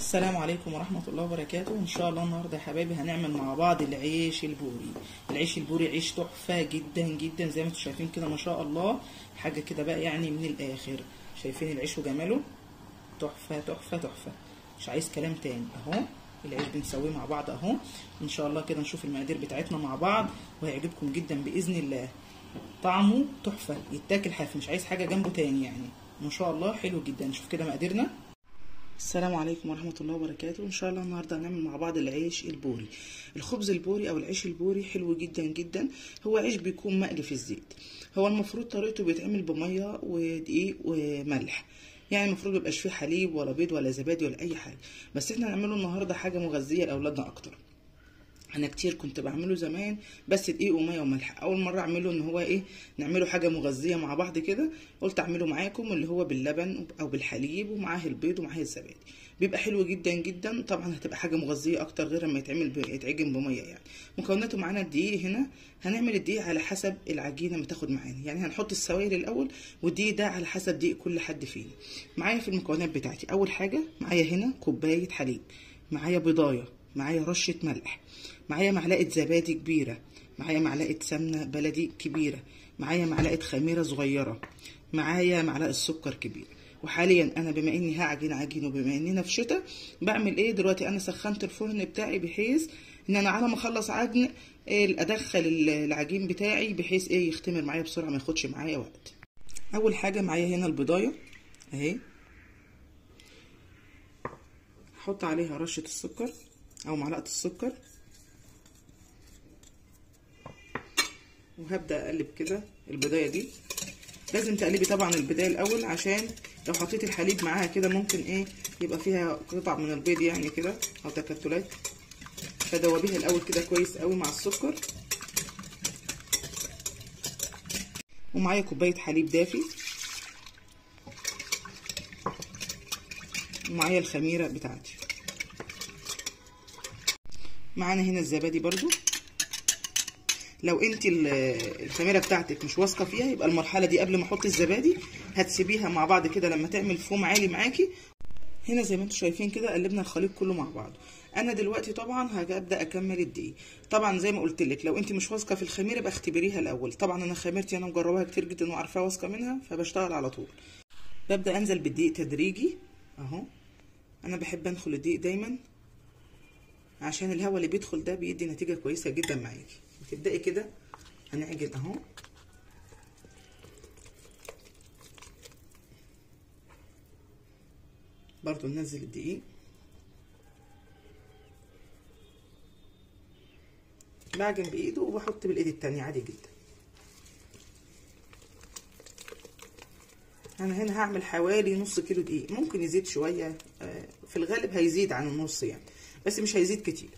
السلام عليكم ورحمة الله وبركاته. ان شاء الله النهارده يا حبايبي هنعمل مع بعض العيش البوري. العيش البوري عيش تحفة جدا جدا زي ما انتم شايفين كده ما شاء الله، حاجة كده بقى يعني من الاخر. شايفين العيش وجماله؟ تحفة تحفة تحفة، مش عايز كلام تاني. اهو العيش بنسويه مع بعض اهو. ان شاء الله كده نشوف المقادير بتاعتنا مع بعض وهيعجبكم جدا باذن الله. طعمه تحفة، يتاكل حاف، مش عايز حاجة جنبه تاني يعني. ما شاء الله حلو جدا. نشوف كده مقاديرنا. السلام عليكم ورحمة الله وبركاته. ان شاء الله النهارده هنعمل مع بعض العيش البوري. الخبز البوري او العيش البوري حلو جدا جدا. هو عيش بيكون مقلي في الزيت. هو المفروض طريقته بيتعمل بميه ودقيق وملح، يعني المفروض ميبقاش فيه حليب ولا بيض ولا زبادي ولا اي حاجه، بس احنا هنعمله النهارده حاجه مغذيه لاولادنا اكتر. انا كتير كنت بعمله زمان بس دقيق وميه وملح. اول مره اعمله ان هو نعمله حاجه مغذيه مع بعض كده، قلت اعمله معاكم اللي هو باللبن او بالحليب ومعاه البيض ومعاه الزبادي. بيبقى حلو جدا جدا. طبعا هتبقى حاجه مغذيه اكتر غير لما يتعجن بميه يعني. مكوناته معانا الدقيق. هنا هنعمل الدقيق على حسب العجينه ما تاخد معانا، يعني هنحط السوائل الاول والدقيق ده على حسب دقيق كل حد فينا. معايا في المكونات بتاعتي اول حاجه معايا هنا كوبايه حليب، معايا بيضايه، معايا رشه ملح، معايا معلقه زبادي كبيره، معايا معلقه سمنه بلدي كبيره، معايا معلقه خميره صغيره، معايا معلقه سكر كبير. وحاليا انا بما اني هعجن عجين وبما اننا في شتاء بعمل ايه دلوقتي، انا سخنت الفرن بتاعي بحيث ان انا على ما اخلص عجن ادخل العجين بتاعي بحيث يختمر معايا بسرعه، ما ياخدش معايا وقت. اول حاجه معايا هنا البضايه اهي، هحط عليها رشه السكر او معلقه السكر وهبدا اقلب كده. البضايه دي لازم تقلبي طبعا البدايه الاول، عشان لو حطيت الحليب معاها كده ممكن يبقى فيها قطع من البيض يعني كده او تكتلات، فدوبيها الاول كده كويس قوي مع السكر. ومعايا كوبايه حليب دافي، ومعايا الخميره بتاعتي. معانا هنا الزبادي برضو. لو انت الخميره بتاعتك مش واثقه فيها يبقى المرحله دي قبل ما احط الزبادي هتسيبيها مع بعض كده لما تعمل فوم عالي معاكي. هنا زي ما انتم شايفين كده قلبنا الخليط كله مع بعض. انا دلوقتي طبعا هبدا اكمل الدقيق. طبعا زي ما قلت لك لو انت مش واثقه في الخميره يبقى اختبريها الاول. طبعا انا خميرتي انا مجرباها كتير جدا وعارفاها واثقه منها، فبشتغل على طول. ببدا انزل بالدقيق تدريجي اهو. انا بحب انخل الدقيق دايما عشان الهواء اللي بيدخل ده بيدي نتيجه كويسه جدا معاكي. تبدأي كده هنعجن اهو. برضو ننزل الدقيق، بعجن بايده وبحط بالايد التانية عادي جدا. انا هنا هعمل حوالي نص كيلو دقيق، ممكن يزيد شوية، في الغالب هيزيد عن النص يعني، بس مش هيزيد كتير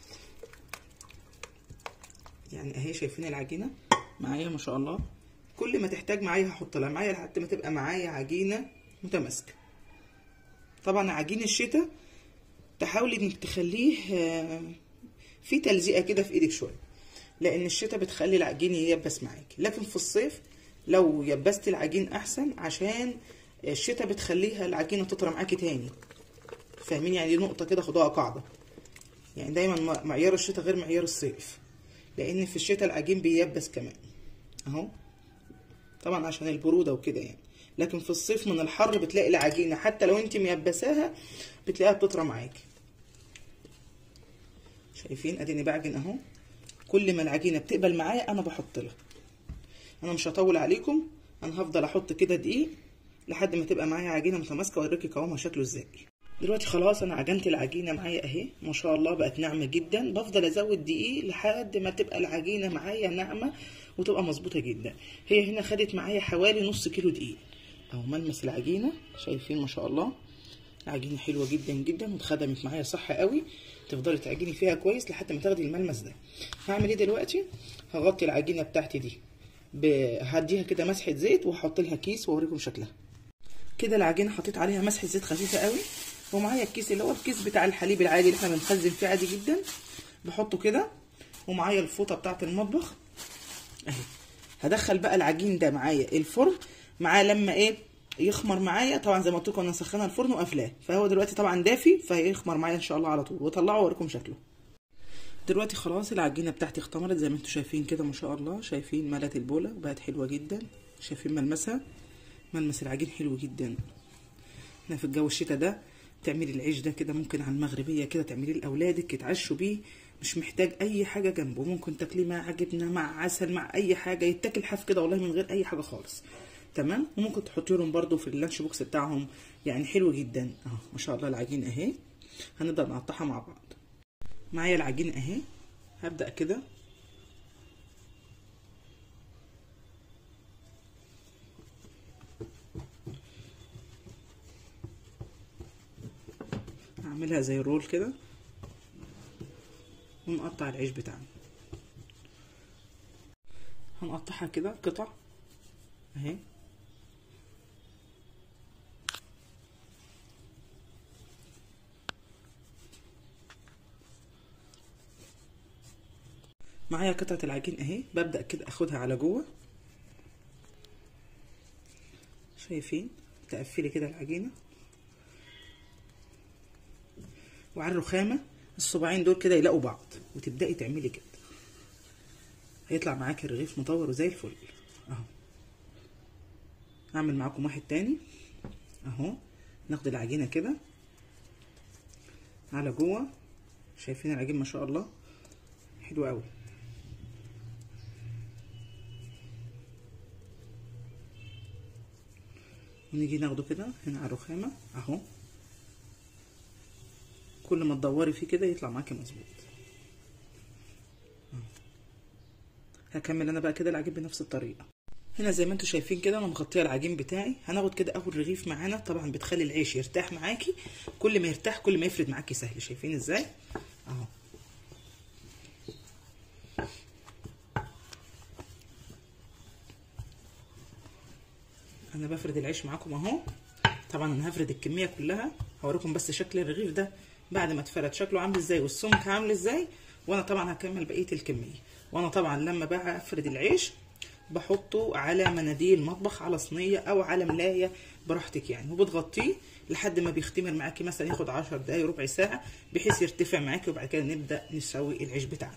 يعني. اهي شايفين العجينه معايا ما شاء الله. كل ما تحتاج معايا هحط لها معايا لحد ما تبقى معايا عجينه متماسكه. طبعا عجين الشتاء تحاولي انك تخليه في تلزيقه كده في ايدك شويه، لان الشتاء بتخلي العجين ييبس معاكي، لكن في الصيف لو يبست العجين احسن، عشان الشتاء بتخليها العجينه تطرى معاكي تاني. فاهمين يعني؟ دي نقطه كده خدوها قاعده، يعني دايما معيار الشتاء غير معيار الصيف، لان في الشتاء العجين بييبس كمان اهو، طبعا عشان البروده وكده يعني. لكن في الصيف من الحر بتلاقي العجينه حتى لو انت ميبساها بتلاقيها بتطرى معاكي. شايفين اديني بعجن اهو. كل ما العجينه بتقبل معايا انا بحط لها. انا مش هطول عليكم، انا هفضل احط كده دقيق لحد ما تبقى معايا عجينه متماسكه واوريكي قوامها شكله ازاي. دلوقتي خلاص انا عجنت العجينه معايا اهي ما شاء الله، بقت ناعمه جدا. بفضل ازود دقيق لحد ما تبقى العجينه معايا ناعمه وتبقى مظبوطه جدا. هي هنا خدت معايا حوالي نص كيلو دقيق اهو. ملمس العجينه شايفين ما شاء الله، العجينه حلوه جدا جدا واتخدمت معايا صح قوي. تفضلي تعجني فيها كويس لحد ما تاخدي الملمس ده. هعمل ايه دلوقتي؟ هغطي العجينه بتاعتي دي هديها كده مسحه زيت وهحط لها كيس واوريكم شكلها. كده العجينه حطيت عليها مسحه زيت خفيفه قوي، ومعايا الكيس اللي هو الكيس بتاع الحليب العادي اللي احنا بنخزن فيه عادي جدا، بحطه كده. ومعايا الفوطه بتاعه المطبخ اهي. هدخل بقى العجين ده معايا الفرن معاه لما يخمر معايا. طبعا زي ما قلت لكم انا مسخنه الفرن وقافلاه، فهو دلوقتي طبعا دافي فهيخمر معايا ان شاء الله على طول، واطلعه واوريكم شكله. دلوقتي خلاص العجينه بتاعتي اختمرت زي ما انتم شايفين كده ما شاء الله. شايفين ملت البوله وبقت حلوه جدا. شايفين ملمسها، ملمس العجين حلو جدا. احنا في الجو الشتا ده تعملي العيش ده كده ممكن على المغربيه كده تعمليه لاولادك يتعشوا بيه، مش محتاج اي حاجه جنبه. ممكن تاكليه مع جبنه مع عسل مع اي حاجه، يتاكل حاف كده والله من غير اي حاجه خالص. تمام. وممكن تحطي لهم برده في اللانش بوكس بتاعهم، يعني حلو جدا اهو ما شاء الله. العجين اهي هنبدا نقطعها مع بعض. معايا العجين اهي، هبدا كده هعملها زي الرول كده ونقطع العيش بتاعنا. هنقطعها كده قطع اهي. معايا قطعة العجين اهي، ببدأ كده اخدها على جوه. شايفين تقفلي كده العجينة وعلى الرخامة الصباعين دول كده يلاقوا بعض، وتبدأي تعملي كده هيطلع معاكي الرغيف مطور وزي الفل اهو. هعمل معاكم واحد تاني اهو. ناخد العجينة كده على جوه. شايفين العجين ما شاء الله حلو قوي. ونيجي ناخده كده هنا على الرخامة اهو. كل ما تدوري فيه كده يطلع معاكي مظبوط. هكمل انا بقى كده العجين بنفس الطريقة. هنا زي ما انتم شايفين كده انا مغطيه العجين بتاعي. هناخد كده اول رغيف معانا. طبعا بتخلي العيش يرتاح معاكي، كل ما يرتاح كل ما يفرد معاكي سهل. شايفين ازاي اهو. انا بفرد العيش معاكم اهو. طبعا انا هفرد الكميه كلها، هوريكم بس شكل الرغيف ده بعد ما اتفرد شكله عامل ازاي والسمك عامل ازاي. وانا طبعا هكمل بقيه الكميه. وانا طبعا لما بقى افرد العيش بحطه على مناديل مطبخ، على صينيه او على ملايه براحتك يعني، وبتغطيه لحد ما بيختمر معاكي، مثلا ياخد 10 دقايق ربع ساعه بحيث يرتفع معاكي. وبعد كده نبدا نسوي العيش بتاعنا.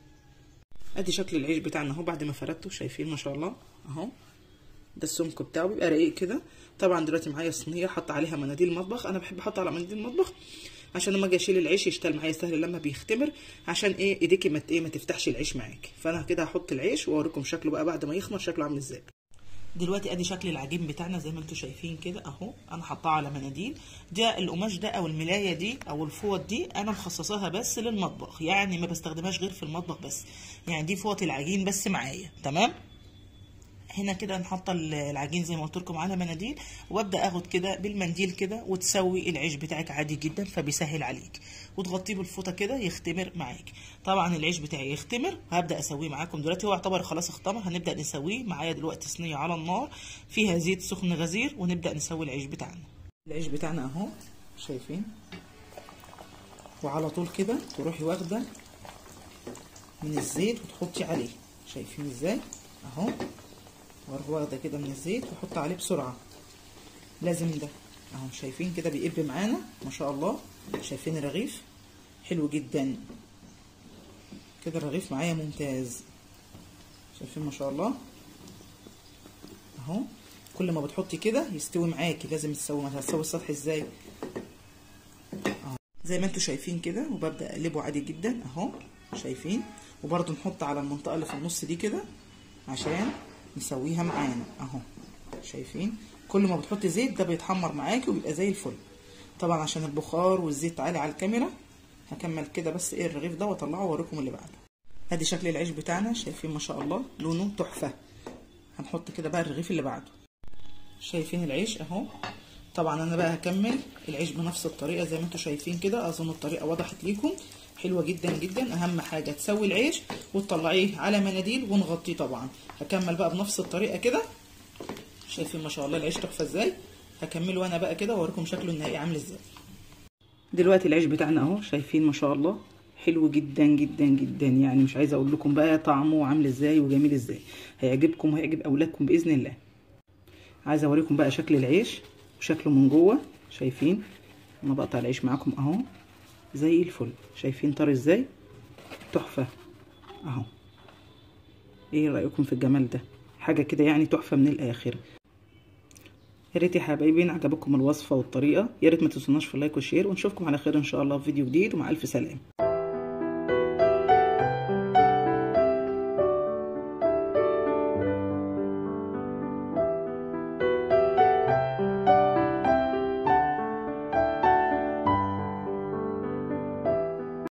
ادي شكل العيش بتاعنا اهو بعد ما فردته. شايفين ما شاء الله اهو. ده السمك بتاعه بيبقى رقيق كده. طبعا دلوقتي معايا صينيه حط عليها مناديل مطبخ. انا بحب احط على مناديل مطبخ عشان لما اجي اشيل العيش يشتغل معايا سهل لما بيختمر، عشان ايديكي ما تفتحش العيش معاكي. فانا كده هحط العيش واوريكم شكله بقى بعد ما يخمر شكله عامل ازاي. دلوقتي ادي شكل العجين بتاعنا زي ما انتم شايفين كده اهو. انا حطاه على مناديل. ده القماش ده او الملايه دي او الفوط دي انا مخصصاها بس للمطبخ، يعني ما بستخدمهاش غير في المطبخ بس. يعني دي فوط العجين بس معايا. تمام. هنا كده نحط العجين زي ما قلت لكم على مناديل، وابدا اخد كده بالمنديل كده وتسوي العيش بتاعك عادي جدا، فبيسهل عليك. وتغطيه بالفوطه كده يختمر معاك. طبعا العيش بتاعي يختمر هبدا اسويه معاكم دلوقتي. هو يعتبر خلاص اختمر. هنبدا نسويه. معايا دلوقتي صينيه على النار فيها زيت سخن غزير، ونبدا نسوي العيش بتاعنا. العيش بتاعنا اهو شايفين. وعلى طول كده تروحي واخده من الزيت وتحطي عليه. شايفين ازاي اهو. واروح واخده كده من الزيت واحط عليه بسرعه. لازم ده اهو. شايفين كده بيقب معانا ما شاء الله. شايفين الرغيف حلو جدا كده. الرغيف معايا ممتاز. شايفين ما شاء الله اهو. كل ما بتحطي كده يستوي معاكي. لازم تسوي. ما هتسوي السطح ازاي اهو زي ما انتم شايفين كده. وببدا اقلبه عادي جدا اهو. شايفين. وبرده نحط على المنطقه اللي في النص دي كده عشان نسويها معانا اهو. شايفين كل ما بتحطي زيت ده بيتحمر معاكي وبيبقى زي الفل. طبعا عشان البخار والزيت عالي على الكاميرا هكمل كده بس الرغيف ده واطلعه واوريكم اللي بعده. ادي شكل العيش بتاعنا. شايفين ما شاء الله لونه تحفه. هنحط كده بقى الرغيف اللي بعده. شايفين العيش اهو. طبعا انا بقى هكمل العيش بنفس الطريقه زي ما انتم شايفين كده. اظن الطريقه وضحت ليكم. حلوه جدا جدا. اهم حاجه تسوي العيش وتطلعيه على مناديل ونغطيه. طبعا هكمل بقى بنفس الطريقه كده. شايفين ما شاء الله العيش تحفه ازاي. هكمله انا بقى كده واوريكم شكله النهائي عامل ازاي. دلوقتي العيش بتاعنا اهو. شايفين ما شاء الله حلو جدا جدا جدا. يعني مش عايزه اقول لكم بقى طعمه عامل ازاي وجميل ازاي. هيعجبكم وهيعجب اولادكم باذن الله. عايزه اوريكم بقى شكل العيش وشكله من جوه. شايفين انا بقطع العيش معاكم اهو زي الفل. شايفين طري ازاي؟ تحفه اهو. ايه رايكم في الجمال ده؟ حاجه كده يعني تحفه من الاخر. يا ريت يا حبايبي عجبكم الوصفه والطريقه، يا ريت ما تنسوناش في اللايك والشير، ونشوفكم على خير ان شاء الله في فيديو جديد، ومع الف سلامه.